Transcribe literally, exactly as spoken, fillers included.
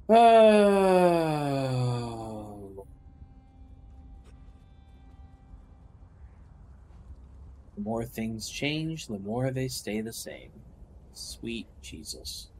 Oh. The more things change, the more they stay the same. Sweet Jesus.